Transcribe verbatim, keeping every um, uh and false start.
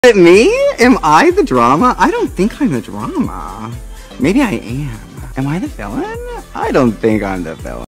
Is it me? Am I the drama? I don't think I'm the drama. Maybe I am. Am I the villain? I don't think I'm the villain.